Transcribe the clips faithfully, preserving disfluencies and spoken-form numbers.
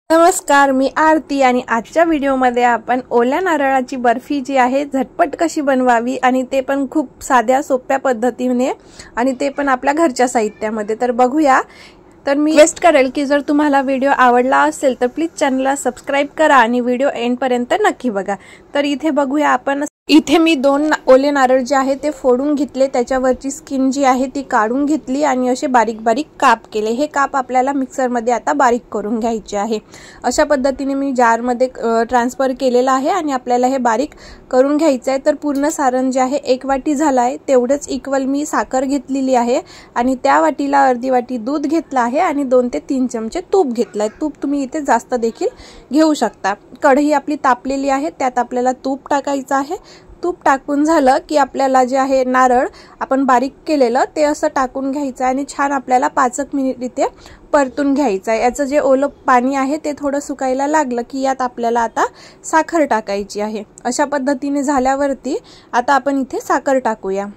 नमस्कार, मी आरती आणि आजच्या व्हिडिओमध्ये आपण ओल्या नारळाची बर्फी जी आहे झटपट कशी बनवावी आणि ते पण खूप साध्या सोप्या पद्धतीने आणि ते पण आपल्या घरच्या साहित्यामध्ये तर बघूया। तर मी रिक्वेस्ट करेल की जर तुम्हाला व्हिडिओ आवडला असेल तर प्लीज चॅनलला सबस्क्राइब करा आणि व्हिडिओ एंड पर्यंत नक्की बघा। तर इथे बघूया आपण इथे मी दोन ओले नारळ जे आहे ते फोडून घेतले, त्याच्यावरची स्किन जी आहे ती काढून घेतली आणि असे बारीक बारीक काप केले। हे काप आपल्याला मिक्सर मध्ये आता बारीक करून घ्यायचे आहे। अशा पद्धतीने मी जार मध्ये ट्रान्सफर केलेला आहे आणि आपल्याला हे बारीक करून घ्यायचे आहे। तर पूर्ण सारण जे आहे एक वाटी झाला आहे, तेवढेच इक्वल मी साखर घेतलेली आहे आणि त्या वाटीला अर्धी वाटी दूध घेतला आहे आणि दोन ते तीन चमचे तूप घेतलाय। तूप तुम्ही इथे जास्त देखील घेऊ शकता। कढई आपली तापलेली आहे, त्यात आपल्याला तूप टाकायचं आहे। तूप टाकून झालं की आपल्याला जे आहे नारळ आपण बारीक केलेलं ते असं टाकून घ्यायचं आणि छान आपल्याला पाच एक मिनिट इथे परतून घ्यायचं आहे। याचं जे ओलं पाणी आहे ते थोडं सुकायला लागलं की यात आपल्याला आता साखर टाकायची आहे। अशा पद्धतीने झाल्यावरती आता आपण इथे साखर टाकूया।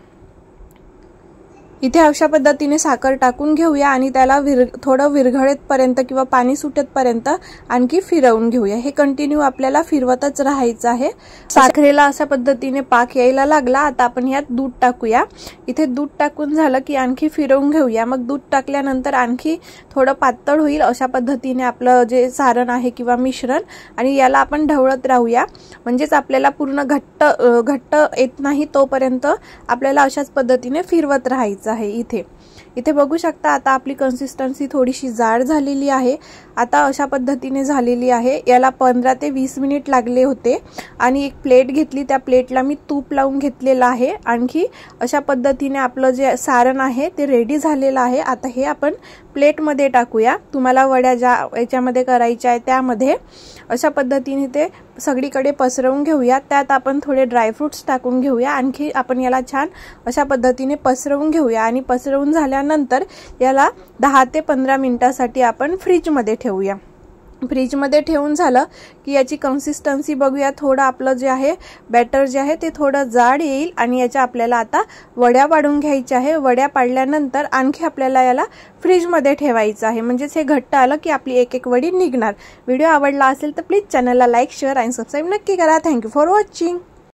इथे अशा पद्धतीने साखर टाकून घेऊया आणि त्याला विर थोडं विरघळेपर्यंत किंवा पाणी सुटेपर्यंत आणखी फिरवून घेऊया। हे कंटिन्यू आपल्याला फिरवतच राहायचं आहे। साखरेला अशा पद्धतीने पाक यायला लागला, आता आपण यात दूध टाकूया। इथे दूध टाकून झालं की आणखी फिरवून घेऊया। मग दूध टाकल्यानंतर आणखी थोडं पातळ होईल अशा पद्धतीने आपलं जे सारण आहे किंवा मिश्रण, आणि याला आपण ढवळत राहूया। म्हणजेच आपल्याला पूर्ण घट्ट घट्ट येत नाही तोपर्यंत आपल्याला अशाच पद्धतीने फिरवत राहायचं आहे। इथे इथे बघू शकता आता आपली कन्सिस्टन्सी थोडीशी जाड झालेली आहे। आता अशा पद्धतीने झालेली आहे। याला पंधरा ते वीस मिनिट लागले होते आणि एक प्लेट घेतली, त्या प्लेटला मी तूप लावून घेतलेलं आहे। आणखी अशा पद्धतीने आपलं जे सारण आहे ते रेडी झालेलं आहे। आता हे आपण प्लेट मध्ये टाकूया। तुम्हाला वड्या ज्या याच्यामध्ये करायच्या आहे त्यामध्ये अशा पद्धतीने ते सगळीकडे पसरवून घेऊया। त्यात आपण थोडे ड्रायफ्रुट्स टाकून घेऊया। आणखी आपण याला छान अशा पद्धतीने पसरवून घेऊया आणि पसरवून झाल्यानंतर याला दहा ते पंधरा मिनिटांसाठी आपण फ्रीज मध्ये ठेवूया। फ्रीज मध्ये ठेवून झालं की याची कन्सिस्टन्सी बघूया। थोडं आपलं जे आहे बॅटर जे आहे ते थोडं जाड येईल आणि याच्या आपल्याला आता वड्या पाडून घ्यायच्या आहे। वड्या पाडल्यानंतर आणखी आपल्याला याला फ्रीज मध्ये ठेवायचं आहे, म्हणजेच हे घट्ट आलं की आपली एक एक वडी निघणार। व्हिडिओ आवडला असेल तर प्लीज चॅनलला लाईक शेअर आणि सबस्क्राइब नक्की करा। Thank you for watching.